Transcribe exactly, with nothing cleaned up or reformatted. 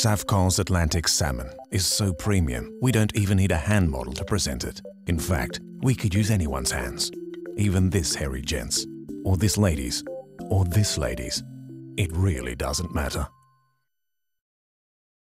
SAFCOL's Atlantic Salmon is so premium, we don't even need a hand model to present it. In fact, we could use anyone's hands. Even this hairy gent's, or this lady's, or this lady's. It really doesn't matter.